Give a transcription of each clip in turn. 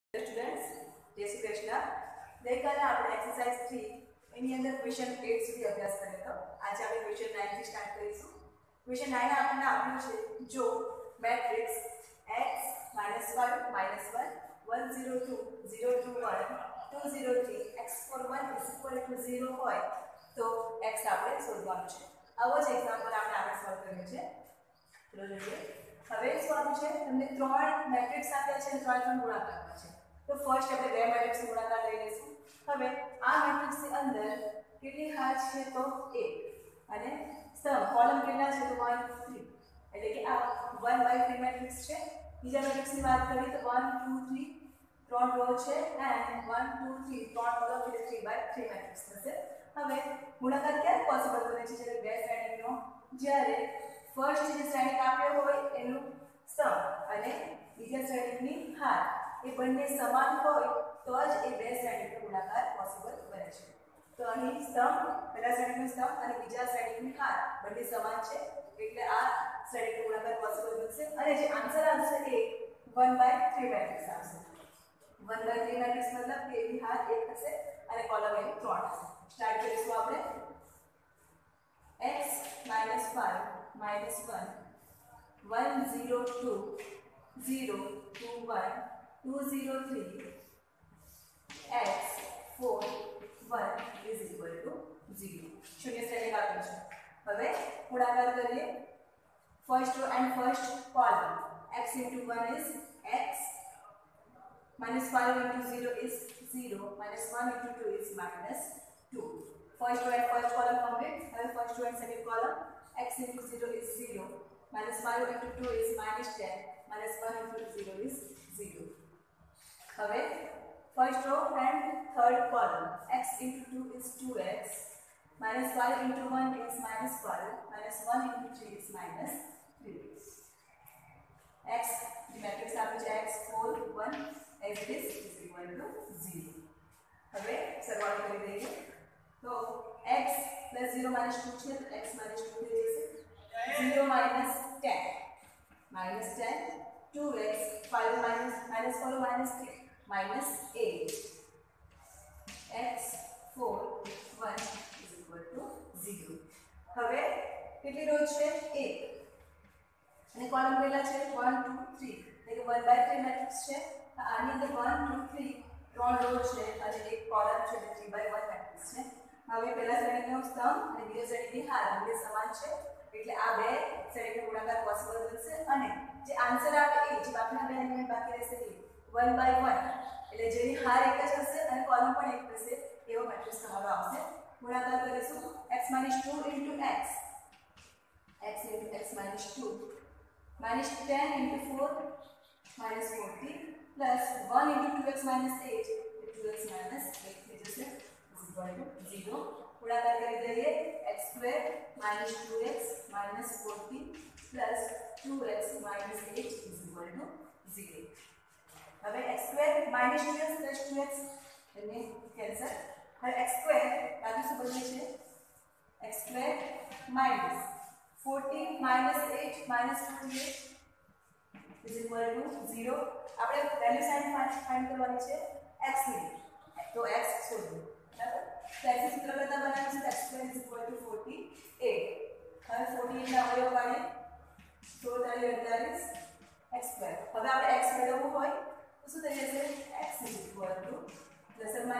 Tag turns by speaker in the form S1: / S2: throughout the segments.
S1: Students, જય શ્રી કૃષ્ણ. ગઈકાલે આપણે એક્સરસાઇઝ 3 એની અંદર ક્વેશ્ચન 8 સુધી અભ્યાસ કર્યો હતો. આજે આપણે ક્વેશ્ચન 9 થી સ્ટાર્ટ કરીશું. ક્વેશ્ચન 9 આપણને આપ્યું છે, જો મેટ્રિક્સ x -5 -1 102 021 203 x41 0 હોય તો x આપણે શોધવાનું છે. આવો જ એક્ઝામ્પલ આપણે સોલ્વ કર્યો છે. ચલો જોઈએ. હવે શું આપ્યું છે? તમને ત્રણ મેટ્રિક્સ આપ્યા છે અને ત્રણ ગુણાકાર આપ્યા છે. તો ફર્સ્ટ આપણે બે મેટ્રિક્સ ગુણાકાર લઈ લઈશું. હવે આ મેટ્રિક્સની અંદર કેટલી હાર છે? તો 1 અને સમ કોલમ કેટલા છે? તો 1 3, એટલે કે આ 1/3 મેટ્રિક્સ છે. બીજા મેટ્રિક્સની વાત કરીએ તો 1 2 3 ત્રણ રો છે એન્ડ 1 2 3 ત્રણ કોલમ એટલે 3/3 મેટ્રિક્સ થશે. હવે ગુણાકાર ક્યારે પોસિબલ બને છે? જ્યારે બે શ્રેણીનો જ્યારે ફર્સ્ટ જે શ્રેણી આપ્યો હોય એનું સમ અને બીજા શ્રેણીની હાર એ બંને સમાન હોય તો જ એ બે શ્રેણીનો ગુણાકાર પોસિબલ બને છે. તો અહીં સમ પહેલા શ્રેણીનું સમ અને બીજા શ્રેણીની હાર બંને સમાન છે એટલે આ શ્રેણીનો ગુણાકાર પોસિબલ બનશે. અને જે આન્સર આવશે એ 1/3 મેટ્રિક્સ આવશે. 1/3 મેટ્રિક્સ મતલબ કે એની હાર 1 થશે અને કોલમ એની 3 હશે. સ્ટાર્ટ કરીશું આપણે. x -5 -1 102 021 203 x41 0 શૂન્ય શ્રેણી આપ્યું છે. હવે ગુણાકાર કરીએ. First row and first column. x into 1 is x, -5 into 0 is 0, -1 into 2 is -2. First row and first column complete. Now first row and second column. X into 0 is 0, -5 into 2 is -10, -1 into 0 is 0. હવે first row and third column. X into 2 is 2x, -5 into 1 is -5, -1 into 3 is -3. X the matrix આપે છે x 4 1 as it is equal to 0. હવે સરવાળો કરી દઈએ. તો x plus 0 minus 2 છે તો x minus 2 થઈ જશે. 0 minus 10 minus 10 2x 5 minus 4 minus 3 minus 8 x 4 1 is equal to 0. હવે કેટલી રો છે? 1 અને કોલમ કેટલા છે? 1 2 3, એટલે 1/3 મેટ્રિક્સ છે. આની અંદર 1 2 3 ત્રણ રો છે અને એક કોલમ છે એટલે 3/1 મેટ્રિક્સ છે. હવે પહેલા શ્રેણીનો સમ અને બીજા શ્રેણીની હાર બંને સમાન છે એટલે આ બે શ્રેણીનો ગુણાકાર પોસિબલ બનશે. અને જે આન્સર આવે એ જે બાકીના બે એલિમેન્ટ બાકી રહેશે એ 1/1 એટલે જેની હાર એક જ હશે અને કોલમ પણ એક હશે એવો મેટ્રિક્સ તમારો આવશે. ગુણાકાર કરીશું. x - 2 into x, x into x - 2, -10 into 4 -40 plus 1 into 2x - 8 2x - 8 થઈ જશે equal to 0. ગુણાકાર કરી દઈએ. x² - 2x - 40 plus 2x - 8 is equal to 0. હવે x² - 2x plus 2x એને કેન્સલ. હવે x² બાજુ શું બને છે? x² minus 40 minus 8 minus 48 is equal to 0. આપણે વેલ્યુ ફાઇન્ડ કરવાની છે x ની, તો x શોધો. બરાબર? તો x સૂત્ર કરતા બનાવ્યું છે x² is equal to 48. હવે 48 ના અવયવ કાઢીએ. 16 48 x². હવે આપણે x મેળવવું હોય તો શું થઈ જશે? x is equal to +or -4 √3.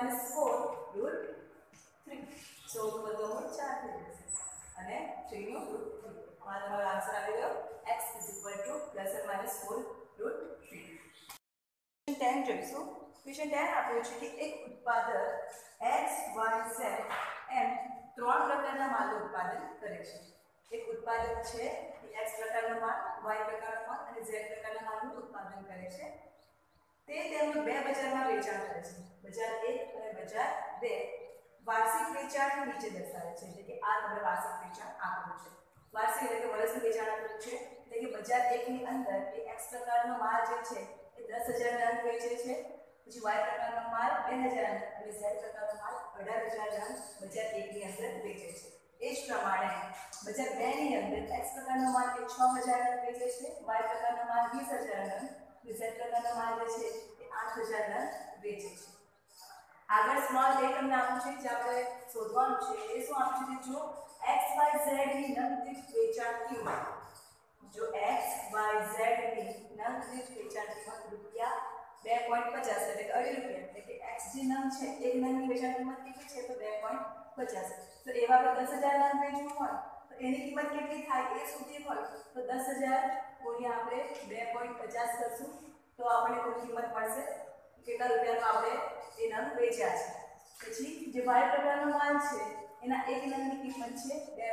S1: 16 + 4 થઈ જશે અને 3 નો √3. આ તમારો આન્સર આવી ગયો. x is equal to +or -4 √3. Question 10 જોઈશું. ક્વેશ્ચન 10 આપ્યું છે કે એક ઉત્પાદક x y z એમ ત્રણ પ્રકારના માલનું ઉત્પાદન કરે છે. એક ઉત્પાદક છે એ x પ્રકારનો માલ, y પ્રકારનો માલ અને z પ્રકારના માલનું ઉત્પાદન કરે છે. તે તેમનું બે બજારમાં વેચાણ કરે છે, બજાર 1 અને બજાર 2. વાર્ષિક વેચાણ નીચે દર્શાવે છે, એટલે કે આ તમને વાર્ષિક વેચાણ આપેલું છે. વાર્ષિક એટલે કે વર્ષનું વેચાણ આપેલું છે, એટલે કે બજાર 1 ની અંદર એ x પ્રકારનો માલ જે છે એ 10,000 નંગ વેચે છે. પછી y પ્રકારનો માલ 2,000 નંગ અને z પ્રકારનો માલ 18,000 નંગ બજાર 1 ની અંદર વેચે છે. એ જ પ્રમાણે બજાર 2 ની અંદર x પ્રકારનો માલ એ 6,000 નંગ વેચે છે, y પ્રકારનો માલ 20,000 નંગ, z પ્રકારનો માલ જે છે એ 8,000 નંગ વેચે છે. આગળ સ્મોલ a તમને આપ્યું છે જે આપણે શોધવાનું છે એ શું આપ્યું છે જો x y z ની નંગ દીઠ વેચાણ કિંમત જો x y z ની નંગ દીઠ વેચાણ કિંમત રૂપિયા 2.50 એટલે કે 2.5 રૂપિયા એટલે કે x જે નંગ છે એક નંગની વેચાણ કિંમત કેટલી છે તો 2.50 તો એવા કે 10000 નંગ વેચવું હોય તો એની કિંમત કેટલી થાય એ સુધી હોય તો 10000 ગુણ્યા આપણે 2.50 કરશું તો આપણને કુલ કિંમત મળશે કેટલા રૂપિયાનો આપણે એ નંગ વેચ્યા છે. પછી જે y પ્રકારનો માલ છે એના એક નંગની કિંમત છે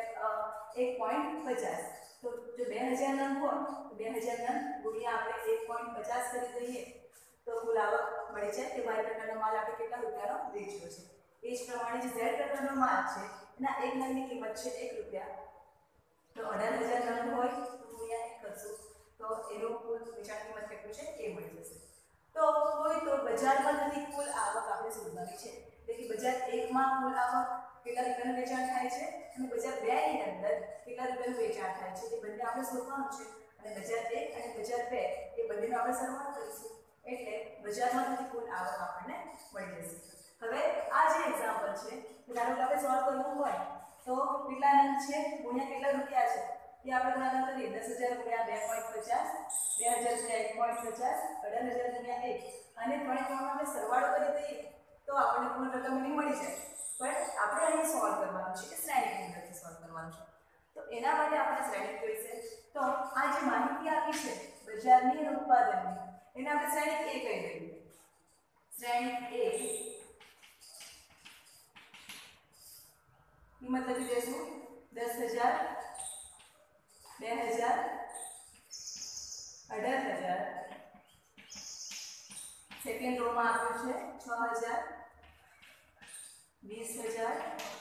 S1: 1.50 તો જો 2000 નંગ હોય તો 2000 નંગ ગુણ્યા આપણે 1.50 કરી દઈએ તો કુલ આવક મળી જાય કે y પ્રકારનો માલ આપણે કેટલા રૂપિયાનો વેચ્યો છે. એ જ પ્રમાણે જે z પ્રકારનો માલ છે એના એક નંગની કિંમત છે 1 રૂપિયા તો 18000 નંગ હોય તો ગુણ્યા 1 કરશું તો એનો કુલ વેચાણ કિંમત કેટલું છે એ મળી જશે. તો કોઈ તો બજારમાંથી કુલ આવક આપણે શોધવાની છે એટલે કે બજાર 1 માં કુલ આવક કેટલા રૂપિયાનું વેચાણ થાય છે અને બજાર 2 ની અંદર કેટલા રૂપિયાનું વેચાણ થાય છે એ બંને આપણે શોધવાનું છે અને બજાર 1 અને બજાર 2 એ બંનેનો આપણે સરવાળો કરીશું એટલે બજારમાંથી કુલ આવક આપણને મળી જશે. હવે આ જે એક્ઝામ્પલ છે ધારો કે આપણે સોલ્વ કરવું હોય તો કેટલા નંગ છે ગુણ્યા કેટલા રૂપિયા છે એ આપણે ગુણાકાર કરીએ 10000 ગુણ્યા 2.50 2000 ગુણ્યા 1.50 18000 ગુણ્યા 1 અને ત્રણે ત્રણનો આપણે સરવાળો કરી દઈએ તો આપણને કુલ રકમ એની મળી જાય. પણ આપણે અહીં સોલ્વ કરવાનું છે કે શ્રેણીની અંદરથી સોલ્વ કરવાનું છે તો એના માટે આપણે શ્રેણી જોઈશે. તો આ જે માહિતી આપી છે બજારની અને ઉત્પાદનની એને આપણે શ્રેણી A કહી દઈએ. શ્રેણી A કિંમત લખી દઈશું 10000 2000 18000 સેકન્ડ રો માં આપ્યું છે 6000 20000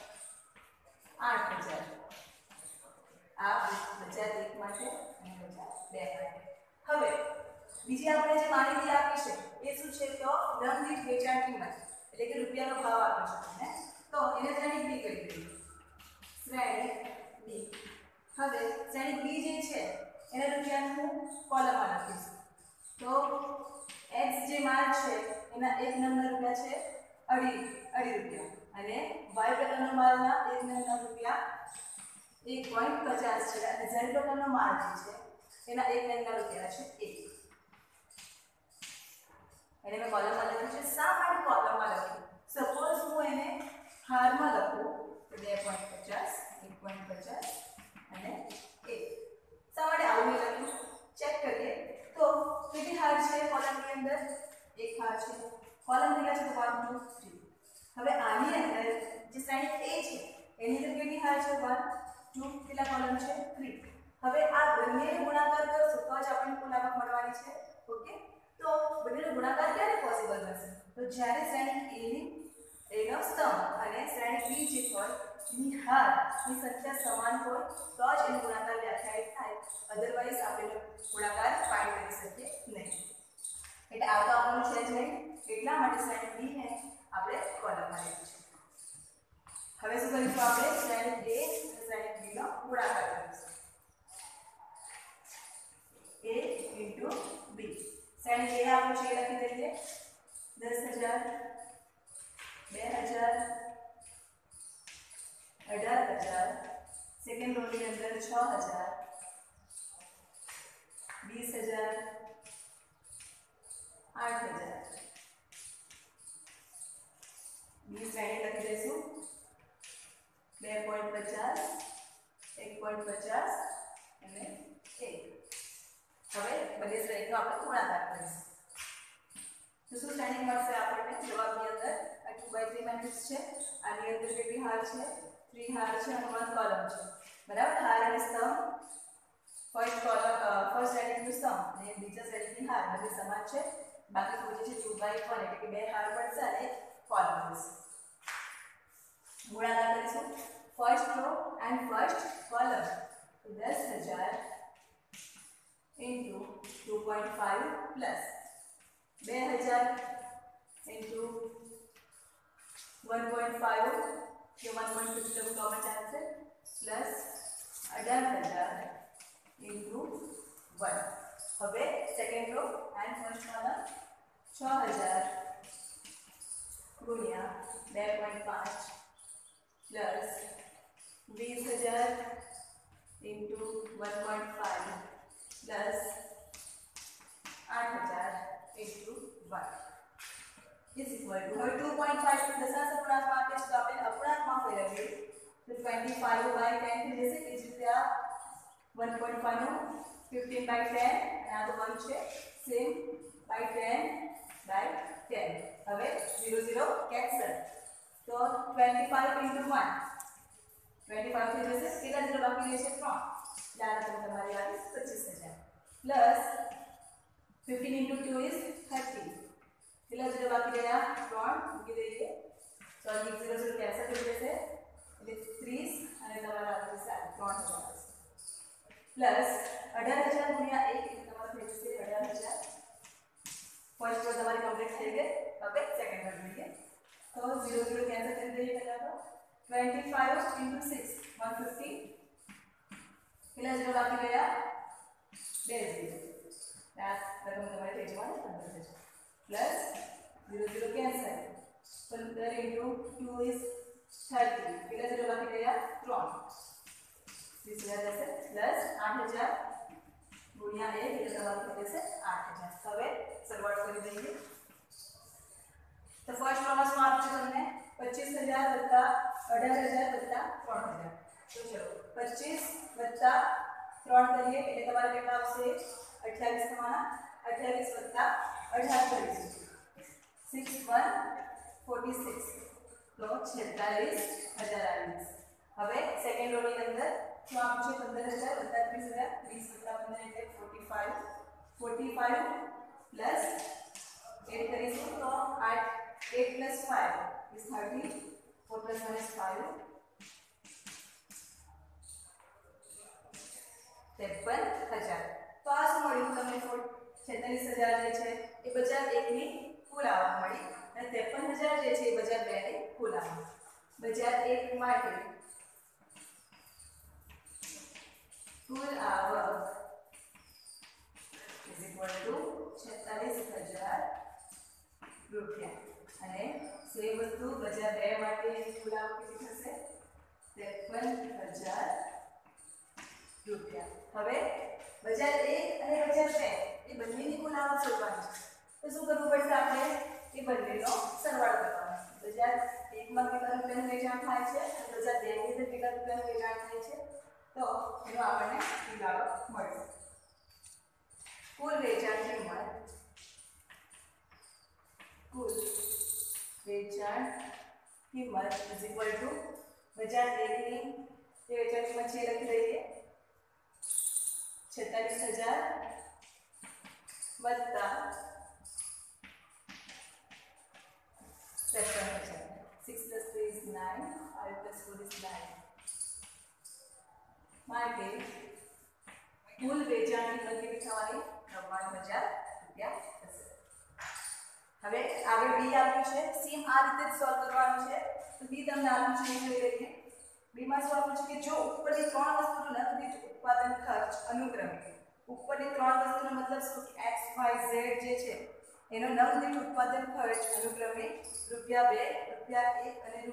S1: 8000 આ બજાર 1 માટે અને બજાર 2 માટે. હવે બીજી આપણે જે માહિતી આપી છે એ શું છે તો નંગ દીઠ વેચાણ કિંમત એટલે કે રૂપિયાનો ભાવ આપ્યો છે તમને તો એને શ્રેણી B કહી દઈએ. શ્રેણી B. હવે શ્રેણી B જે છે એને રૂપિયાનું કોલમમાં લખીશું તો x જે માલ છે એના એક નંગના રૂપિયા છે 2.5 રૂપિયા અને y પ્રકારનો માલના એક નંગના રૂપિયા 1.50 છે અને z પ્રકારનો માલ જે છે એના એક નંગના રૂપિયા છે 1 એને મેં કોલમમાં લખ્યું છે. શા માટે કોલમમાં લખ્યું સપોઝ હું એને હારમાં લખું તો 2.50 1.50 અને 1 શા માટે આવું મેં લખ્યું ચેક કરીએ તો કેટલી હાર છે કોલમની અંદર એક હાર છે કોલમ કેટલા છે 1 2 3. હવે આની અંદર જે શ્રેણી A છે એની અંદર કેટલી હાર છે 1 2 કેટલા કોલમ છે 3. હવે આ બંને ગુણાકાર કરશો તો જ આપણને કુલ આવક મળવાની છે. ઓકે તો બંનેનો ગુણાકાર ક્યારે પોસિબલ થશે તો જ્યારે શ્રેણી A નો સ્તંભ અને શ્રેણી B જે હોય એની હારની સંખ્યા સમાન હોય તો જ એનો ગુણાકાર વ્યાખ્યાયિત થાય અધરવાઇઝ આપણે ગુણાકાર ફાઇન્ડ કરી શકીએ નહીં. એટલે આ તો આપણું છે જ નહીં એટલા માટે શ્રેણી B ને આપણે કોલમમાં લખીશું. હવે શું કરીશું આપણે શ્રેણી A અને શ્રેણી B નો ગુણાકાર કરીશું A * B. શ્રેણી A આપણું છે લખી દઈએ 10000 2000 18000 સેકન્ડ રો ની અંદર 6000 20000 8000 બી શ્રેણી લખી દઈશું 2.50 1.50 અને 1. હવે બધી શ્રેણીનો આપણે ગુણાકાર કરીશું તો શું શ્રેણી મળશે આપણને જવાબની અંદર આ 2/3 મેટ્રિક્સ છે આની અંદર કેટલી હાર છે 3 હાર છે અને 1 કોલમ છે બરાબર. હાર અને સ્તંભ ફર્સ્ટ શ્રેણીનું સ્તંભ અને બીજા શ્રેણીની હાર બધી સમાન છે બાકી કોઈ છે 2/1 એટલે કે 2 હાર મળશે અને કોલમ મળશે. ગુણાકાર કરીશું first row and first column 10000 into 2.5 plus 2000 into 1.5 કે 1.50 કોમન ચાલશે પ્લસ 18000 into 1. હવે second row and first column 6000 ગુણ્યા 2.5 plus 20,000 into 1.5 plus 8,000 into 1 is equal to 2.5 दशांश अपूर्णांक में आपने तो आपने अपूर्णांक में फेरवीए तो 25/10 थी जैसे એ જ રીતે આ 1.5 નો 15/10 અને આ તો 1 છે સેમ /10/10 હવે 0 0 કેન્સલ તો 25 * 1 25 થઈ જશે કેટલા જીરો બાકી રહેશે 3 यार तो हमारी आ गई 25,000 प्लस 15 into 2 is 30 कितना जीरो बाकी रहेगा 3 મૂકી દઈએ सॉरी 0 0 कैंसिल થઈ જશે એટલે 30 અને તમારા આ જશે 3000 પ્લસ 18,000 ગુણ્યા 1 એટલે તમારું થઈ જશે 18,000 ફર્સ્ટ રો તમારી કમ્પ્લીટ થઈ ગઈ હવે સેકન્ડ રો જોઈએ તો 0 0 कैंसिल કરી દઈએ પહેલા તો 25 into 6 150 कितना जीरो बाकी गया 2 जीरो यार रकम तुम्हारे पेज में 15 प्लस 0 0 कैंसिल 15 into 2 is 30 कितना जीरो बाकी गया 3 20,000 जैसे प्लस 8,000 गुणिया 1 એટલે તમારું થઈ જશે 8,000 હવે શરૂઆત કરી દઈએ તો ફર્સ્ટ રોમાં શું આપશે તમને 25,000 વત્તા 18,000 વત્તા 3,000 તો ચલો 25 વત્તા 3 કરીએ એટલે તમારે કેટલા આવશે 28 થવાના 28 વત્તા 18 કરીશું 6 1 46 તો 46,000 આવી જશે હવે સેકન્ડ રોની અંદર શું આપશે 15,000 વત્તા 30,000 20 વત્તા 15 એટલે 45 45 પ્લસ 8 કરીશું તો 8 plus 5 is 30 4 plus 1 is 5 53,000 તો આ શું મળ્યું તમને 46,000 જે છે એ બજાર 1 ની કુલ આવક મળી અને 53,000 જે છે એ બજાર 2 ની કુલ આવક બજાર 1 માટે કુલ આવક is equal to 46,000 રૂપિયા અને સેમ વસ્તુ બજાર 2 માટે કુલ આવક કેટલી થશે 53,000 રૂપિયા હવે બજાર 1 અને બજાર 2 એ બંનેની કુલ આવક શોધવાની છે તો શું કરવું પડશે આપણે એ બંનેનો સરવાળો કરવાનો બજાર 1 માં કેટલા રૂપિયાનું વેચાણ થાય છે અને બજાર 2 ની અંદર કેટલા રૂપિયાનું વેચાણ થાય છે તો એનો આપણને સરવાળો મળશે કુલ વેચાણ કિંમત કુલ વેચાણ કિંમત ઇઝ ઇક્વલ ટુ બજાર 1 ની જે વેચાણ કિંમત છે લખી દઈએ 46,000 વત્તા 53,000 6 plus 3 is 9 5 plus 4 is 9 માટે કુલ વેચાણ કિંમત કેટલી થવાની 99,000 રૂપિયા થશે હવે આગળ બી આપ્યું છે સેમ આ રીતે જ સોલ્વ કરવાનું છે તો બી તમને આપ્યું છે એ જોઈ લઈએ બી માં શું આપ્યું છે કે જો ઉપરની ત્રણ વસ્તુનો નંગ દીઠ ઉત્પાદન ખર્ચ અનુક્રમે ઉપરની ત્રણ વસ્તુનો મતલબ શું કે x y z જે છે એનો નંગ દીઠ ઉત્પાદન ખર્ચ અનુક્રમે ₹2 ₹1 અને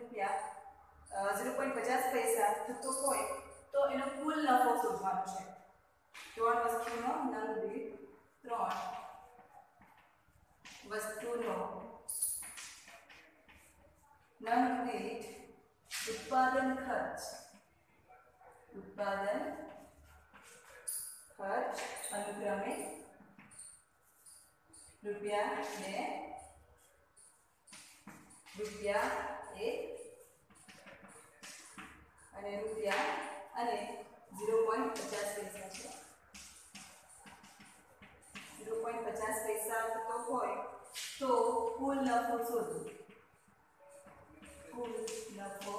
S1: ₹0.50 પૈસા થતો હોય તો એનો કુલ નફો શોધવાનો છે ત્રણ વસ્તુનો નંગ દીઠ ત્રણ વસ્તુનો નંગ દીઠ उत्पादन खर्च अनुक्रमे ₹1 અને ₹0.50 પૈસા છે 0.50 પૈસા થતો હોય તો કુલ નફો શોધો કુલ નફો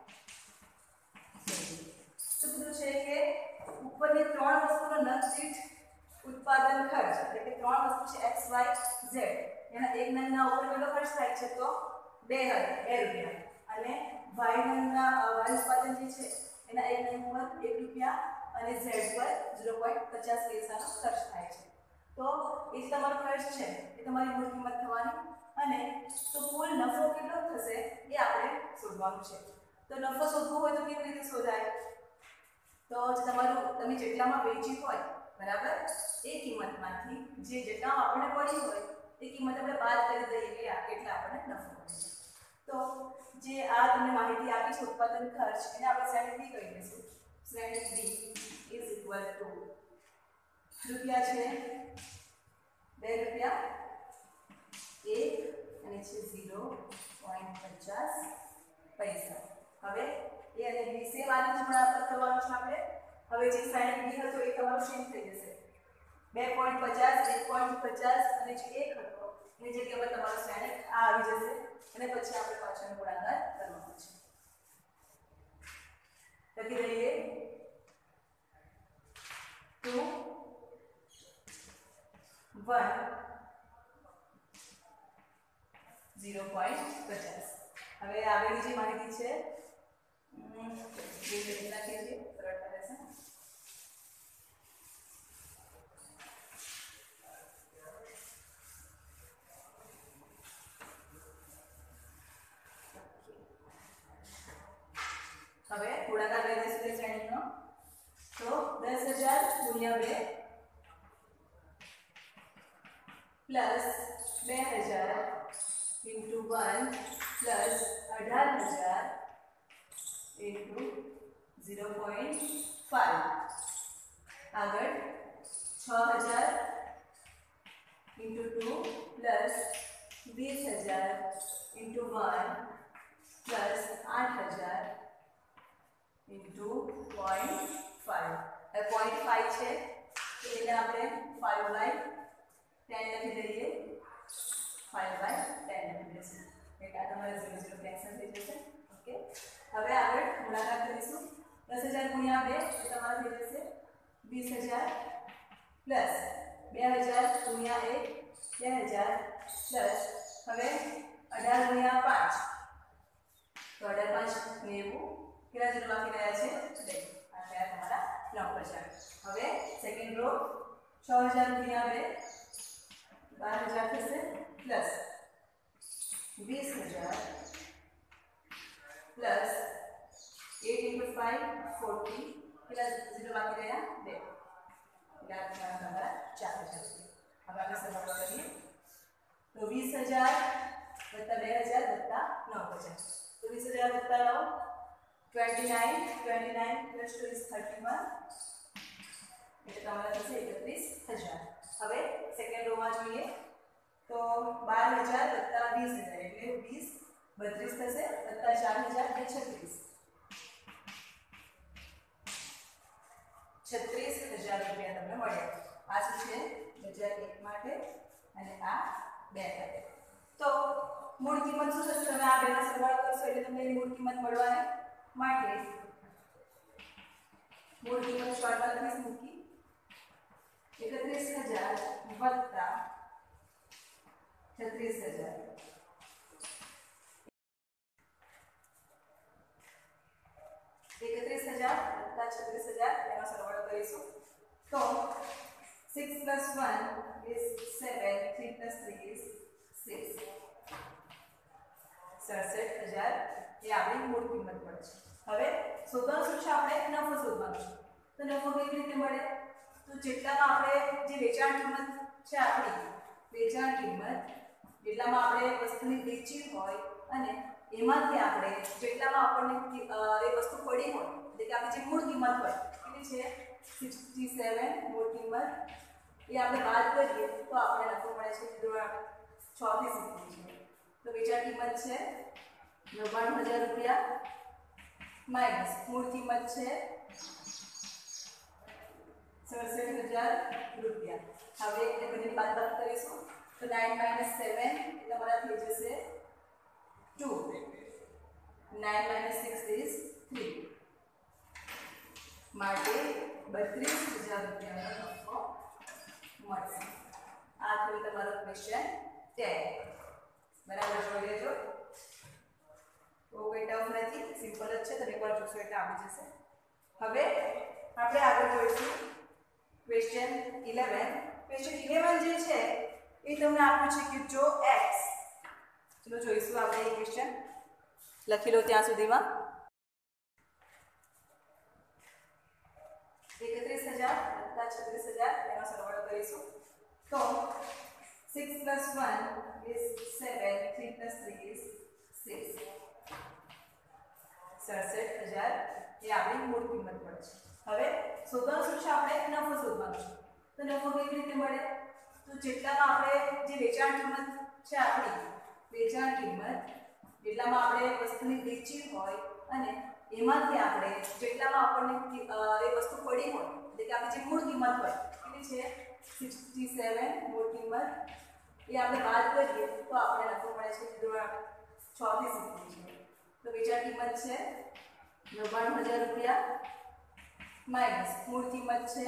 S1: શું કીધું છે કે ઉપરની ત્રણ વસ્તુનો નંગ દીઠ ઉત્પાદન ખર્ચ એટલે કે ત્રણ વસ્તુ છે x y z એના એક નંગના ઉપર કેટલો ખર્ચ થાય છે તો 2 રૂપિયા અને y નંગના y ઉત્પાદન જે છે એના એક નંગ પર ₹1 અને z પર 0.50 પૈસાનો ખર્ચ થાય છે તો એ તમારો ખર્ચ છે એ તમારી મૂળ કિંમત થવાની અને તો કુલ નફો કેટલો થશે એ આપણે શોધવાનું છે. તો નફો શોધવો હોય તો કેવી રીતે શોધાય? તો તમે જેટલામાં વેચી હોય બરાબર એ કિંમતમાંથી જેટલામાં આપણને પડી હોય એ કિંમત આપણે બાદ કરી દઈએ કે કેટલા આપણને નફો મળે છે. તો જે આ તમને માહિતી આપી છે ઉત્પાદન ખર્ચ એને આપણે શ્રેણી બી કહી દઈશું. શ્રેણી બી ઇઝ ઇક્વલ ટુ રૂપિયા છે 2 રૂપિયા 1 અને છે 0.50 પૈસા. હવે એ અને બી સેમ આને ગુણાકાર કરવાનો છે આપણે. હવે જે શ્રેણી બી હતો એ તમારું સેમ થઈ જશે 2.50 1.50 અને જે 1 હતો એની જગ્યાએ તમારો શ્રેણી આ આવી જશે અને પછી આપણે પાછળનો ગુણાકાર કરવાનો છે. લખી દઈએ 2 1 0.50. હવે આગળની જે માહિતી છે જે લખીએ છીએ સરળતા રહેશે. હવે ગુણાકાર કરી દઈશું તે શ્રેણીનો. તો 10,000 ગુણ્યા 2 પ્લસ 2,000 into 1 plus 18,000 into 0.5 આગળ 6,000 into 2 plus 20,000 into 1 plus 8,000 into 0.5. હવે 0.5 છે તો એને આપણે 5/10 લખી દઈએ. 5/10 લખી દઈશું એટલે તમારે 0 કેન્સલ થઈ જશે. ઓકે. હવે આગળ ગુણાકાર કરીશું. 10,000 ગુણ્યા 2 એટલે તમારે થઈ જશે 20,000 પ્લસ 2,000 ગુણ્યા 1 2,000 પ્લસ હવે 18 ગુણ્યા 5 તો 18 5 90 કેટલા જેટલા બાકી રહ્યા છે 2. આ થયા તમારા 9,000. હવે સેકન્ડ રો 6,000 ગુણ્યા 2 12,000 થશે પ્લસ 20,000 પ્લસ 8 into 5 40 કેટલા ઝીરો બાકી રહ્યા 2 એટલે તમારા 4,000. હવે આપણે સરવાળો કરીએ તો 20,000 વત્તા 2,000 વત્તા 9,000 તો 20,000 વત્તા 9 29 plus 2 is 31 એટલે તમારા થશે 31,000. હવે સેકન્ડ રો માં જોઈએ તો 12,000 વત્તા 20,000 એટલે 20 32 થશે વત્તા 4,000 એટલે 36,000 રૂપિયા તમને મળ્યા. આ શું છે 2001 માટે અને આ 2 માટે. તો મૂળ કિંમત શું થશે? તમે આ બેનો સરવાળો કરશો એટલે તમને એની મૂળ કિંમત મળવાની માટે મૂળ કિંમત શોર્ટમાં લખીશ મૂકી 31,000 વત્તા 36,000 31,000 વત્તા 36,000 એનો સરવાળો કરીશું તો 6 plus 1 is 7 3 plus 3 is 6 67,000 એ આપણી મૂળ કિંમત મળે છે. હવે શોધવાનું શું છે? આપણે નફો શોધવાનો છે. તો નફો કેવી રીતે મળે? તો જેટલામાં આપણે જે વેચાણ કિંમત છે આપણી વેચાણ કિંમત જેટલામાં આપણે વસ્તુની વેચી હોય અને એમાંથી આપણે જેટલામાં આપણને એ વસ્તુ પડી હોય એટલે કે આપણી જે મૂળ કિંમત હોય કેટલી છે 67 મૂળ કિંમત એ આપણે બાદ કરીએ તો આપણે નફો મળે છે 6 થી 70 છે. તો વેચાણ કિંમત છે 99,000 રૂપિયા માઇનસ મૂળ કિંમત છે 67,000 રૂપિયા. હવે એટલે બધી બાદબાકી કરીશું તો 9 minus 7 એટલે અમારા થઈ જશે 2 9 minus 6 is 3 માટે 32,000 રૂપિયાનો નફો મળશે. આ થયું તમારો ક્વેશ્ચન 10. બરાબર જોઈ લેજો. તો કોઈ ટફ નથી, સિમ્પલ જ છે. તમે એકવાર જોશો એટલે આવડી જશે. હવે આપણે આગળ જોઈશું ક્વેશ્ચન 11. ક્વેશ્ચન 11 જે છે એ તમને આપ્યું છે કે જો x ચલો જોઈશું આપણે એ ક્વેશ્ચન. લખી લો ત્યાં સુધીમાં. 31,000 વત્તા 36,000 એનો સરવાળો કરીશું. તો 6 plus 1 is 7, 3 plus 3 is 6. 67,000 એ આપણી મૂળ કિંમત મળે છે. હવે શોધવાનું શું છે? આપણે નફો શોધવાનો છે. તો નફો કેવી રીતે મળે? તો જેટલામાં આપણે જે વેચાણ કિંમત છે આપણી વેચાણ કિંમત જેટલામાં આપણે વસ્તુની વેચી હોય અને એમાંથી આપણે જેટલામાં આપણને એ વસ્તુ પડી હોય એટલે કે આપણી જે મૂળ કિંમત હોય કેટલી છે 67 મૂળ કિંમત એ આપણે બાદ કરીએ તો આપણે નફો મળે છે 6 થી 60 છે. તો વેચાણ કિંમત છે 99,000 રૂપિયા માઈનસ મૂળ કિંમત છે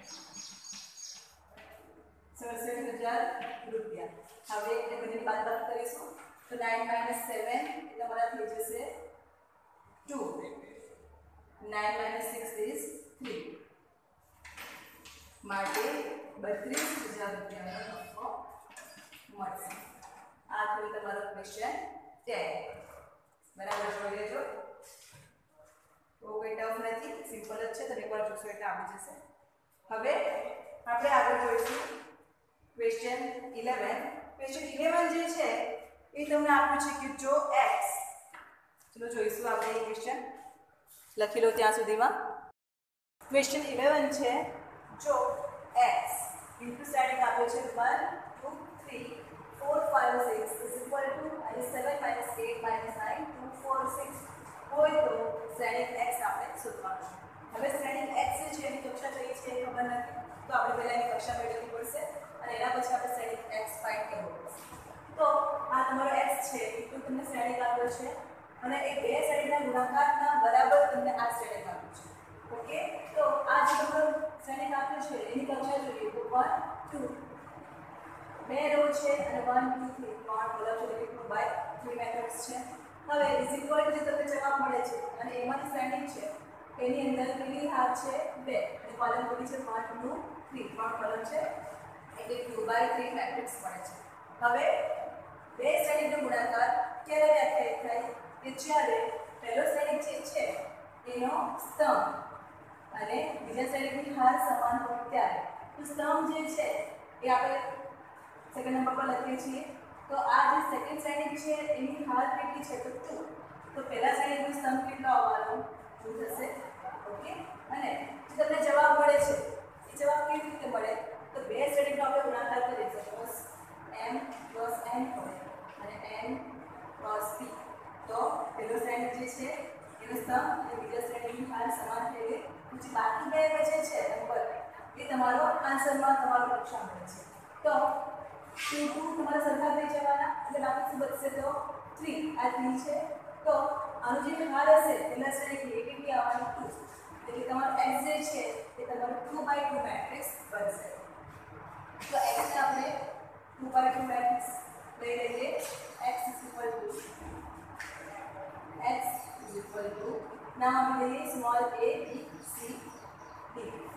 S1: 67,000 રૂપિયા. હવે એટલે બંનેની બાદબાકી કરીશું તો 9 minus 7 એટલે તમારા થઈ જશે 2. 9 minus 6 is 3. માટે 32,000 રૂપિયાનો નફો મળશે. આ થયું તમારો ક્વેશ્ચન 10. બરાબર જોઈ લેજો. તો કોઈ ટફ નથી, સિમ્પલ જ છે. તમે એકવાર જોશો એટલે આવડી જશે. હવે આપણે આગળ જોઈશું ક્વેશ્ચન 11. ક્વેશ્ચન 11 જે છે એ તમને આપ્યું છે કે જો x, ચલો જોઈશું આપણે એ ક્વેશ્ચન. લખી લો ત્યાં સુધીમાં. ક્વેશ્ચન 11 છે જો x ઇન્ટુ સેટિંગ આપ્યો છે 1 2 3 4 5 6 is equal to -7 -8 -9 2 4 6 હોય તો શ્રેણિક x આપણે શોધવાનું છે. હવે શ્રેણિક x છે એની કક્ષા કઈ છે એ ખબર નથી, તો આપણે પહેલા એની કક્ષા મેળવવી પડશે અને એના પછી આપણે શ્રેણિક x ફાઇન્ડ કરવો પડશે. તો આ તમારો x છે તો તમને શ્રેણિક આપ્યો છે અને એ બે શ્રેણીના ગુણાકારના બરાબર તમને આ શ્રેણિક આપ્યું છે. ઓકે, તો આ જે તમારો શ્રેણિક આપ્યો છે એની કક્ષા જોઈએ તો 1 2 બે રો છે અને 1 2 3 ત્રણ કોલમ છે એટલે 2/3 મેટ્રિક્સ છે. હવે ઇઝ ઇક્વલ ટુ જે તમને જવાબ મળે છે અને એમાંની શ્રેણિક છે એની અંદર કેટલી હાર છે 2 અને કોલમ કેટલી છે 1 2 3 ત્રણ કોલમ છે એટલે 2/3 મેટ્રિક્સ મળે છે. હવે બે શ્રેણીનો ગુણાકાર ક્યારે વ્યાખ્યાયિત થાય કે જ્યારે પહેલો શ્રેણિક જે છે એનો સ્તંભ અને બીજા શ્રેણિકની હાર સમાન હોય ત્યારે. તો સ્તંભ જે છે એ આપણે સેકન્ડ નંબર પર લખીએ છીએ. તો આ જે સેકન્ડ શ્રેણિક છે એની હાર કેટલી છે તો 2. તો પહેલા શ્રેણિકનો સ્તંભ કેટલો આવવાનો 2 થશે. ઓકે, અને જે તમને જવાબ મળે છે એ જવાબ કેવી રીતે મળે તો બે શ્રેણીનો આપણે ગુણાકાર કરીએ સપોઝ m plus n હોય અને n plus p. તો પહેલો શ્રેણિક જે છે એનો સ્તંભ અને બીજા શ્રેણીની હાર સમાન થઈ ગઈ. પછી બાકી બે બચે છે નંબર એ તમારો આન્સરમાં તમારો લક્ષણ મળે છે. તો 2 2 તમારા સરખા થઈ જવાના એટલે બાકી શું બચશે તો 3. આ 3 છે તો આનું જે હાર હશે પહેલા શ્રેણીકની એ કેટલી આવવાની 2 એટલે તમારો x જે છે એ તમારો 2/2 મેટ્રિક્સ બનશે. તો x ને આપણે 2/2 મેટ્રિક્સ લઈ લઈએ. x is equal to નામ આપી દઈએ small a b c d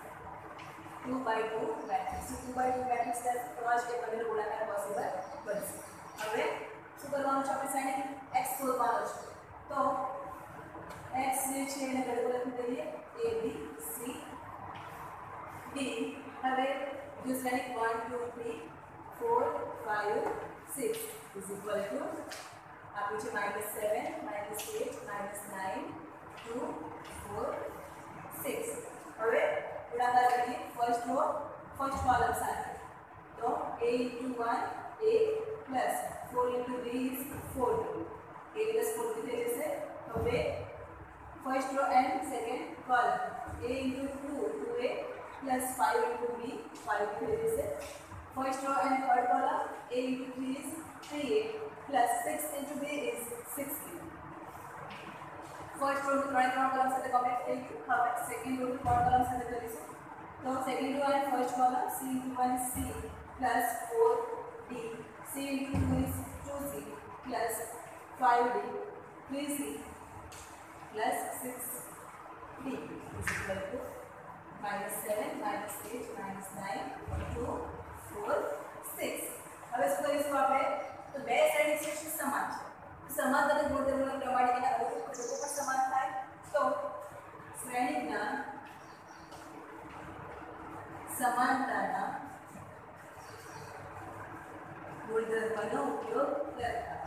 S1: 2/2 matrix. 2/2 matrix તો જ એ બંનેનો ગુણાકાર પોસિબલ બનશે. હવે શું કરવાનું છે આપણે શ્રેણિક x શોધવાનો છે. તો x જે છે એને ઘડકો લખી દઈએ a b c d. હવે જો શ્રેણિક 1 2 3 4 5 6 is equal to આપ્યું છે -7 -8 -9 2 4 6. હવે ગુણાકાર કરીએ ફર્સ્ટ રો ફર્સ્ટ કોલમ સાથે. તો a into 1 a plus 4 into b is 4 a plus 4 થઈ જશે. હવે first row and second column a into 2 2a plus 5 into b 5 થઈ જશે. First row and third column a into 3 is 3a plus 6 into b is 6b. First row to third column સાથે complete થઈ ગયું. હવે second row to third column સાથે કરીશું. તો second row and first column c into 1 is c plus 4d c into 2 is 2c plus 5d 3c plus 6d is equal to -7 -8 -9 2 4 6. હવે શું કરીશું આપણે તો બે શ્રેણિક છે શું સમાન છે અનુપાત ગુણધર્મોના પ્રમાણે એના અનુરૂપ ઘટકો પણ સમાન થાય તો શ્રેણીના સમાનતાના ગુણધર્મનો ઉપયોગ કરતા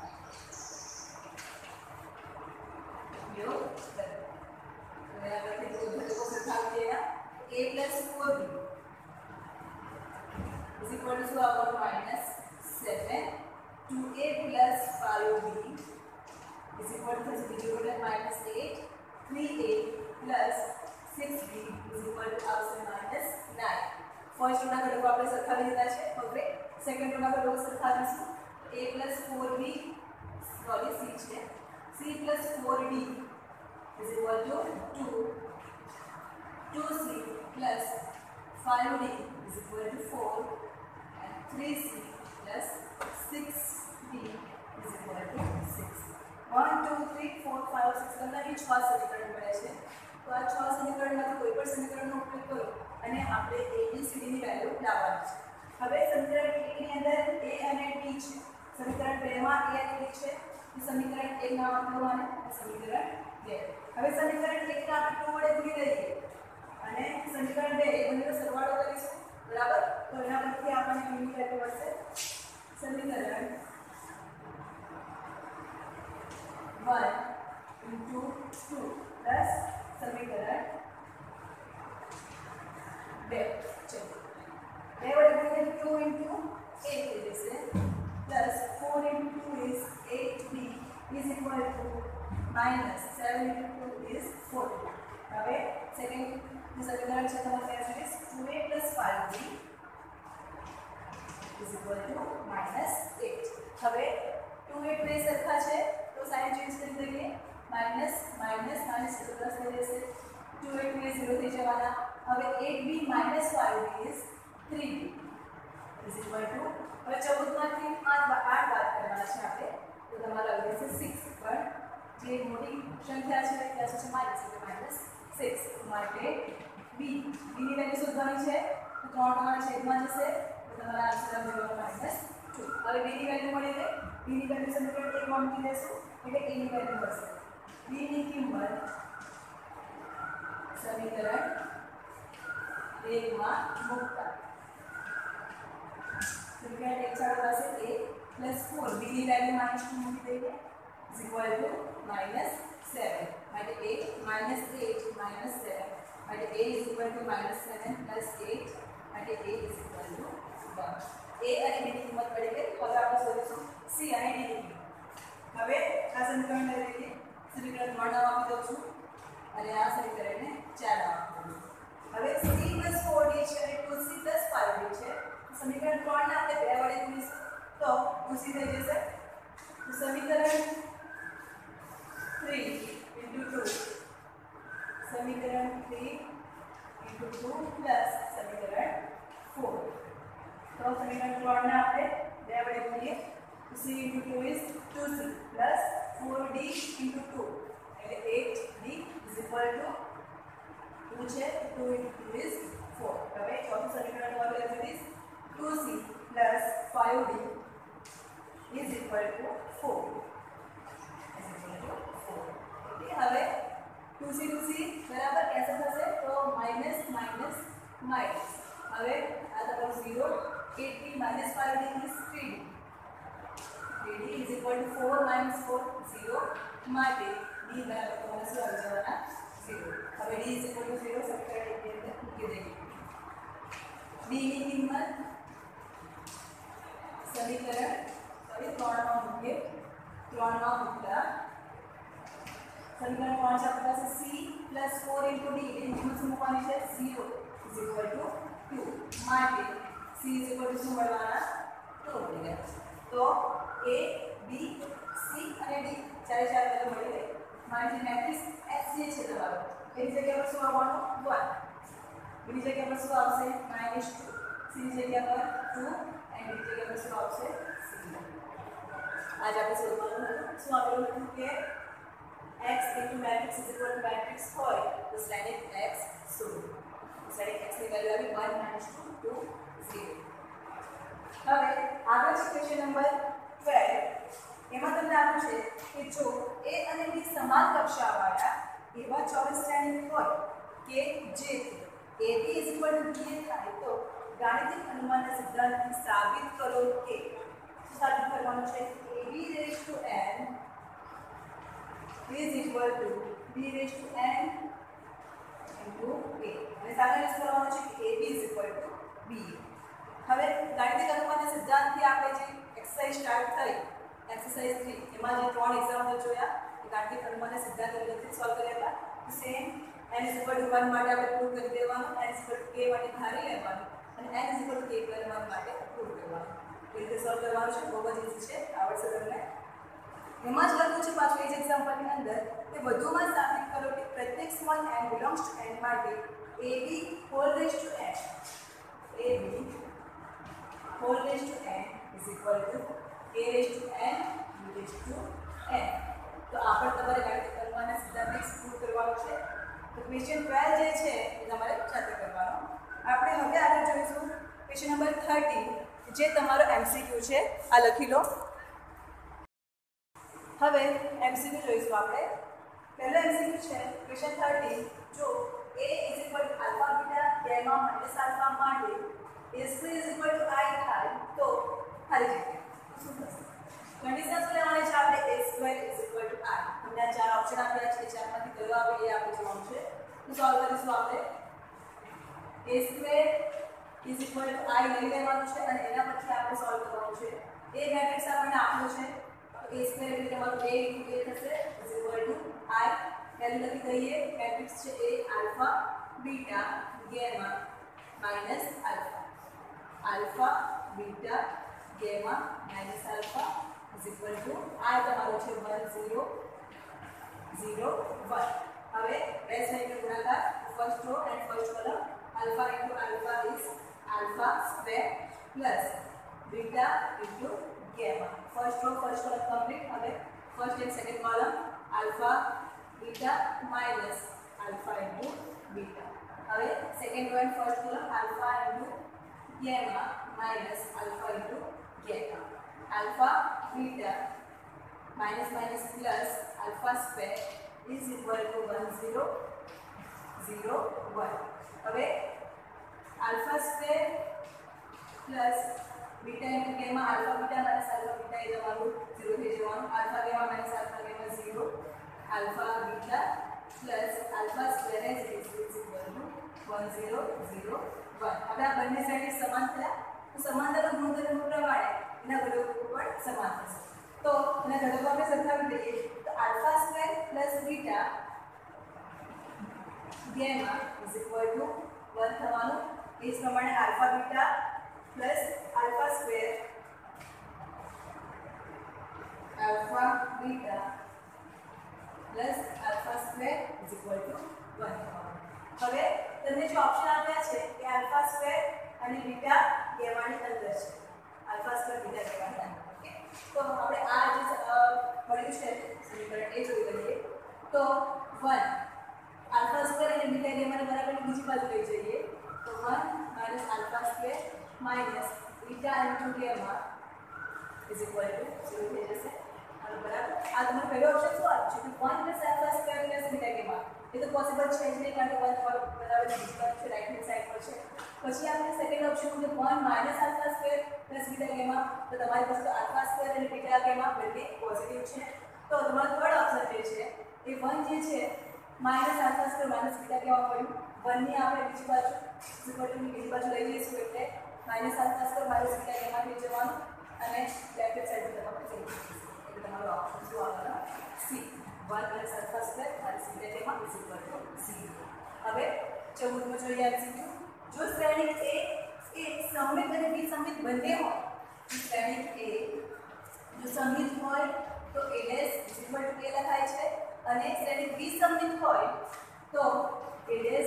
S1: હવે આગળથી ઘટકો સરખાવી દેવા a plus 4b is equal to શું આવવાનું -7 2a plus 5b is equal to -8 3a plus 6b is equal to આવશે -9 ફર્સ્ટ રોના ઘટકો આપણે સરખાવી દીધા છે હવે સેકન્ડ રોના ઘટકો સરખાવીશું a plus 4b sorry c છે c plus 4d is equal to 2c plus 5d is equal to 4 and 3c plus 6d is equal to 6 1 2 3 4 5 6 ગણના એ 6 સમીકરણ મળે છે તો આ 6 સમીકરણમાંથી કોઈ પણ સમીકરણનો ઉપયોગ કરો અને આપણે a b c d ની વેલ્યુ લાવવાની છે હવે સમીકરણ 1 ની અંદર a અને b છે સમીકરણ 2 માં a અને b છે તો સમીકરણ 1 નામ આપવાનું અને સમીકરણ 2 હવે સમીકરણ 1 ને આપણે 2 વડે ગુણી લઈએ અને સમીકરણ 2 એ બંનેનો સરવાળો કરીશું બરાબર તો એના પરથી આપણને કેવી વેલ્યુ મળશે સમીકરણ 1 into 2 plus સમીકરણ 2 ચલો 2 વડે ગુણીએ 2 into 8 થઈ જશે plus 4 into 2 is 8b is equal to minus 7 into 2 is 14 હવે સેકન્ડ સમીકરણ છે તમારે એસ 2a plus 5b is equal to -8 હવે 2a 2 સરખા છે તો સાઇન ચેન્જ કરી દઈએ માઈનસ માઈનસ માઈનસ પ્લસ થઈ જશે 2a 2 0 થઈ જવાના હવે 8b minus 5b is 3b is equal to હવે 14 માંથી 8 બાદ કરવાના છે આપણે તો તમારો આવી જશે 6 પણ જે મોટી સંખ્યા છે ત્યાં છે માઈનસ એટલે -6 માટે b ની વેલ્યુ શોધવાની છે તો 3 તમારા છેદમાં જશે તો તમારા આન્સર આવશે -2 હવે b ની વેલ્યુ મળી ગઈ b ની વેલ્યુ સમીકરણ 1 માં મૂકી દેશું એટલે a ની વેલ્યુ મળશે b ની કિંમત સમીકરણ 1 માં મૂકતા સમીકરણ 1 ચાલો પાસે a plus 4 b ની વેલ્યુ -2 મૂકી દઈએ is equal to -7 માટે a -8 -7 માટે a is equal to -7 plus 8 માટે a is equal to 1 a અને b ની કિંમત મળી ગઈ હવે આપણે શોધીશું c અને d ની કિંમત હવે આ સમીકરણ લઈ લઈએ સમીકરણ 3 નામ આપી દઉં છું અને આ સમીકરણને 4 નામ આપી દઉં હવે c + 4d છે અને 2c + 5d છે સમીકરણ 3 ને આપણે 2 વડે ગુણીશું તો 2c થઈ જશે તો સમીકરણ 3 into 2 समीकरण 3 into 2 plus समीकरण 4 तो समीकरण 3 ने आपने 2 वडे गुणीए तो c into 2 is 2c plus 4d into 2 એટલે 8d is equal to 2 છે 2 into 2 is 4 હવે ચોથું સમીકરણ નું value is 2c plus 5d is equal to 4 એટલે હવે 2c 2c બરાબર કેન્સલ થશે તો માઈનસ માઈનસ માઈનસ હવે આ તમારો 0 8d minus 5d is 3d 3d is equal to 4 minus 4 0 માટે d બરાબર તમારે શું આવી જવાના 0 હવે d is equal to 0 સમીકરણ 1 ની અંદર મૂકી દઈએ d ની કિંમત સમીકરણ 3 માં મૂકીએ 3 માં મૂકતા समीकरण 5 आपके पास c plus 4 into d in किंमत से मुकानी है 0 is equal to 2 માટે c is equal to શું મળવાના 2 મળી ગયા તો a b c અને d ચારે ચાર વેલ્યુ મળી ગઈ મારી મેટ્રિક્સ x જે છે તમારો એની જગ્યા પર શું આવવાનું 1 બીજી જગ્યા પર શું આવશે -2 c ની જગ્યા પર 2 અને d જગ્યા પર શું આવશે 0 આજ આપણે શોધવાનું હતું શું આપેલું હતું કે x into matrix is equal to matrix હોય તો સ્ટેન્ડિંગ x શોધો સ્ટેન્ડિંગ x ની વેલ્યુ આવી 1 -2 2 0 હવે આગળ છે ક્વેશ્ચન નંબર 12 એમાં તમને આપ્યું છે કે કે જો A અને B સમાન કક્ષાવાળા એવા ચોરસ શ્રેણી હોય કે જેથી AB = BA થાય તો ગાણિતિક અનુમાનના સિદ્ધાંતથી સાબિત કરો કે સાબિત કરવાનું છે AB n is equal to B n into A અને સાબિત કરવાનું છે કે AB is equal to BA. હવે ગાણિતિક અનુમાનના સિદ્ધાંતથી આપણે જે એક્સરસાઇઝ સ્ટાર્ટ કરી એક્સરસાઇઝ 3 એમાં જે ત્રણ એક્ઝામ્પલ જોયા એ ગાણિતિક અનુમાનના સિદ્ધાંત અંતર્ગત સોલ્વ કર્યા હતા. સેમ n = 1 માટે આપણે પ્રૂવ કરી દેવાનું, n = k માટે ધારી લેવાનું અને n = k + 1 માટે પ્રૂવ કરવાનું. એ રીતે સોલ્વ કરવાનું છે. બહુ જ ઈઝી છે, આવડશે તમને. એમાં જ લખ્યું છે પાછું એ જ એક્ઝામ્પલની અંદર કે વધુમાં સાબિત કરો કે પ્રત્યેક small n belongs to n માટે AB whole raised to n AB whole raised to n is equal to a raised to n b raised to n. તો આપણે તમારે ગાણિતિક અનુમાનના સિદ્ધાંતને પ્રૂવ કરવાનો છે. તો ક્વેશ્ચન 12 જે છે એ તમારે જાતે કરવાનો. આપણે હવે આગળ જોઈશું ક્વેશ્ચન નંબર 13 જે તમારો MCQ છે. આ લખી લો. હવે MCQ જોઈશું આપણે. પહેલો MCQ છે ક્વેશ્ચન 13 જો A = alpha beta gamma minus alpha માટે A2 = I થાય તો ખાલી જગ્યા શું થશે? કન્ડિશન શું લેવાની છે આપણે? A2 = I. તમને આ ચાર ઓપ્શન આપ્યા છે, ચારમાંથી કયો આવે એ આપણે જોવાનું છે. તો સોલ્વ કરીશું આપણે. A2 = I લઈ લેવાનું છે અને એના પછી આપણે સોલ્વ કરવાનું છે. એ મેટ્રિક્સ આપણને આપ્યો છે તો A2 એટલે તમારું A × A થશે = I. પહેલું લખી દઈએ. મેટ્રિક્સ છે A alpha beta gamma minus alpha. Alpha beta gamma minus alpha = I તમારો છે 1 0 0 1. હવે બે શ્રેણીનો ગુણાકાર first row and first column alpha × alpha is alpha square plus beta × gamma. First row first column complete. હવે first and second column alpha beta minus alpha × beta. હવે second row and first column alpha × gamma minus alpha × gamma. Alpha beta minus minus plus alpha square is equal to 1 0 0 1. હવે alpha square plus beta × gamma alpha beta minus alpha beta એ તમારું 0 થઈ જવાનું. Alpha gamma minus alpha gamma 0 alpha beta plus alpha square is equal to 1 0 0 1. હવે આ બંને શ્રેણી સમાન થયા તો સમાનતાનો ગુણધર્મ પ્રમાણે એના ઘટકો પણ સમાન થશે. તો એના ઘટકો આપણે સરખાવી દઈએ તો alpha square plus beta gamma is equal to 1 થવાનું. એ જ પ્રમાણે alpha beta plus alpha square alpha beta plus alpha square is equal to 1 થવાનું. હવે તમને જે ઓપ્શન આપ્યા છે કે આલ્ફા સ્ક્વેર અને બીટા ગેમાની અંદર છે. આલ્ફા સ્ક્વેર બીટા ગેમાની અંદર. ઓકે, તો આપણે આ જે મળ્યું છે સમીકરણ એ જોઈ લઈએ. તો 1 આલ્ફા સ્ક્વેર અને બીટા ગેમાને બરાબર બીજી બાજુ લઈ જઈએ તો 1 - alpha square minus beta × gamma is equal to 0 થઈ જશે. બરાબર. આ તમારો પહેલો ઓપ્શન શું આવ્યો છે કે 1 + આલ્ફા સ્ક્વેર + બીટા ગેમા. એ તો પોસિબલ છે જ નહીં કારણ કે 1 બરાબર બીજી બાજુ છે, રાઈટ હેન્ડ સાઈડ પર છે. પછી આપણે સેકન્ડ ઓપ્શન મુજબ 1 - આલ્ફા સ્ક્વેર + બીટા ગેમા. તો તમારી પાસે તો આલ્ફા સ્ક્વેર અને બીટા ગેમા બંને પોઝિટિવ છે. તો તમારો થર્ડ ઓપ્શન જે છે એ 1 જે છે minus alpha square minus beta gamma પડ્યું. 1 ની આપણે બીજી બાજુ ઇક્વલની બીજી બાજુ લઈ લઈશું એટલે minus alpha square minus beta gamma થઈ જવાનું અને લેફ્ટ સાઈડ પર તમારે થઈ જશે. એટલે તમારો ઓપ્શન શું આવવાનો? C. 1 + alpha square minus beta gamma is equal to 0. હવે 14 જોઈએ MCQ. જો શ્રેણી A એ સમમિત અને વિસંમિત બંને હોય, શ્રેણી A જો સમમિત હોય તો A' A લખાય છે અને શ્રેણી વિસંમિત હોય તો A' આપણે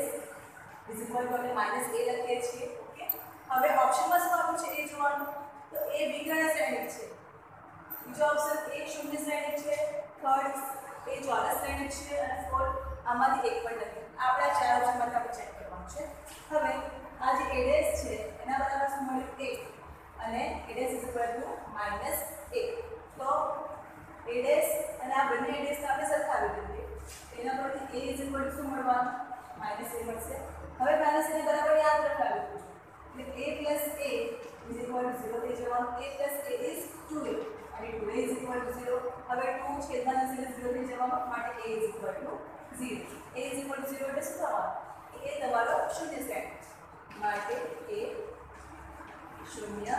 S1: -a લખીએ છીએ. ઓકે, હવે ઓપ્શનમાં શું આપ્યું છે એ જોવાનું. તો A વિકર્ણ શ્રેણી છે, બીજો ઓપ્શન A શૂન્ય શ્રેણી છે, થર્ડ A ચોરસ શ્રેણી છે અને ફોર્થ આમાંથી એક પણ નથી. આપણે આ ચાર ઓપ્શનમાંથી આપણે ચેક કરવાનું છે. હવે આ જે A' છે એના બરાબર શું મળ્યું? 1 અને A' is equal to -1. તો A' અને અને આ બંને એડ્રેસને આપણે સરખાવી દઈએ એના પરથી a = શું મળવાનું -a મળશે હવે -a ને બરાબર યાદ રખાવી એટલે a + a = 0 થઈ જવાનું a + a is 2a અને 2a = 0 હવે 2 છેદમાં જશે 0 થઈ જવાનું માટે a = 0 a = 0 એટલે શું થવાનું એ તમારો શૂન્ય શ્રેણિક માટે a શૂન્ય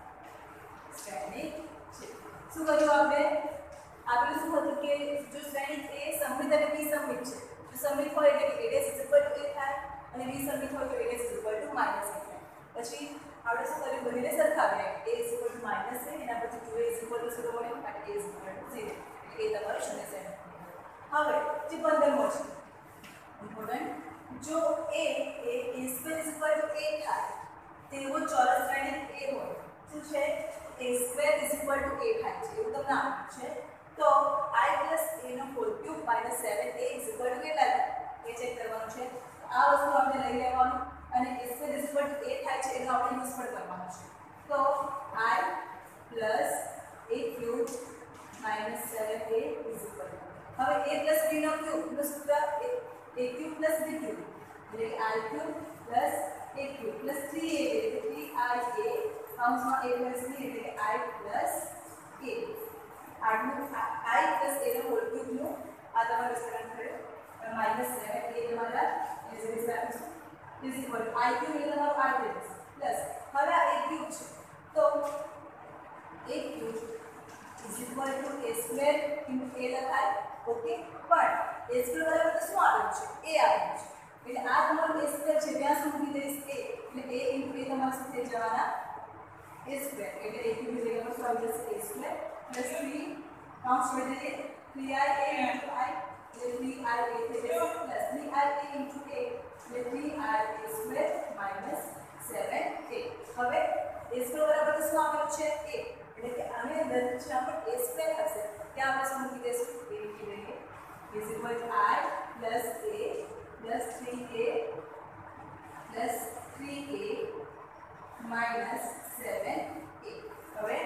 S1: શ્રેણિક છે શું કર્યું આપણે આપણે શું હતું કે જો શ્રેણિક a સમમિત અને વિસમમિત છે જો સમમિત હોય એટલે કે a' = a થાય અને વિસમમિત હોય તો a' = -a થાય પછી આપણે શું કર્યું બંનેને સરખાવ્યા a = -a એના પછી 2a = 0 મળ્યું અને a = 0 એટલે એ તમારો શૂન્ય શ્રેણિક હવે જે 15મો છે ઇમ્પોર્ટન્ટ જો a = a થાય તેવો ચોરસ શ્રેણિક a હોય શું છે a² = a થાય છે એવું તમને આપ્યું છે તો I + a નો હોલ ક્યુબ - 7a કેટલા એ ચેક કરવાનું છે આ વસ્તુ આપણે લઈ લેવાનું અને a² = a થાય છે એનો આપણે યુઝ પણ કરવાનો છે તો I + a³ - 7a હવે a + b નો ક્યુબ નું સૂત્ર a³ + b³ એટલે કે I³ + a³ + 3a એટલે 3ia કૌંસમાં a + b એટલે કે I + a આટલું I + a નો હોલ ક્યુબ નું આ તમારું વિસ્તરણ થયું -7 એ તમારા એઝ ઇટ ઇઝ રાખીશું ઇઝ ઇક્વલ ટુ I³ એટલે તમારું r પ્લસ હવે આ a³ છે તો a³ is equal to a² * a લખાય ઓકે પણ a² બરાબર તો શું આવેલું છે a આવેલું છે એટલે આ તમારું a² છે ત્યાં સુધી દઈશ a એટલે a * a તમારું શું થઈ જવાના a² એટલે a³ ની જગ્યામાં શું આવી જશે a² + 3 કાઉન્સ કરી દઈએ 3ia * I એટલે 3ia થઈ જશે પ્લસ 3ia * a એટલે 3ia² - 7a હવે a² બરાબર તો શું આવેલું છે a એટલે કે આની અંદર જે આપણે a² હશે ત્યાં આપણે શું મૂકી દઈશું a મૂકી દઈએ is equal to I plus a plus 3a plus 3a minus 7a હવે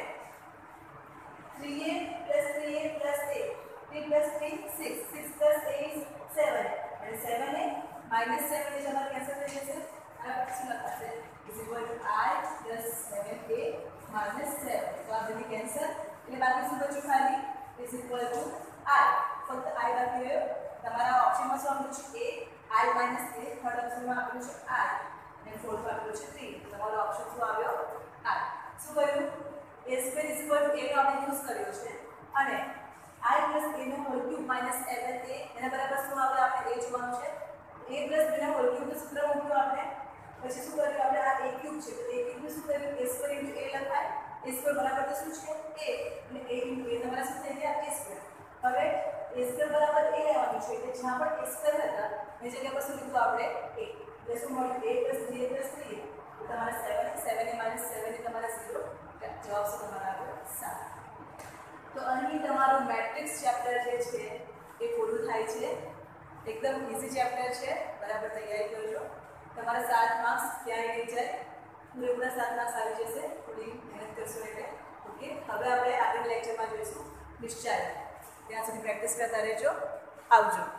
S1: 3a plus 3a plus a 3 plus 3 6 6 plus a is 7 અને 7a minus 7 એ તમારે કેન્સલ થઈ જશે આ પછી લખાશે is equal to I plus 7a minus 7 તો આ બધી કેન્સલ એટલે બાકી શું બચ્યું ખાલી is equal to I ફક્ત I બાકી રહ્યો તમારા ઓપ્શનમાં શું આપેલું છે a I minus a third ઓપ્શનમાં આપેલું છે I અને ફોર્થ આપેલું છે 3 તમારો ઓપ્શન શું આવ્યો I શું કર્યું a² = a નો આપણે યુઝ કર્યો છે અને I + a નો હોલ ક્યુબ - 7a એના બરાબર શું આવે આપણે a જોવાનું છે a + b નો હોલ ક્યુબ નું સૂત્ર મૂક્યું આપણે પછી શું કર્યું આપણે આ a³ છે તો a³ નું શું કર્યું a² * a લખાય a² બરાબર તો શું છે a એટલે a * a તમારા શું થઈ ગયા a² હવે a² બરાબર a લેવાનું છે એટલે જ્યાં પણ a² હતા એ જગ્યા પર શું લીધું આપણે a એટલે શું મળ્યું a + b + 3 તમારા 7 - 7 એ તમારા 0 જવાબ શું તમારો આવ્યો 7 તો અહીં તમારું મેટ્રિક્સ ચેપ્ટર જે છે એ પૂરું થાય છે એકદમ ઈઝી ચેપ્ટર છે બરાબર તૈયારી કરજો તમારા 7 માર્ક્સ ક્યાંય નહીં જાય પૂરેપૂરા 7 માર્ક્સ આવી જશે થોડી મહેનત કરશો એટલે ઓકે હવે આપણે આગળ લેક્ચરમાં જોઈશું નિશ્ચય ત્યાં સુધી પ્રેક્ટિસ કરતા રહેજો આવજો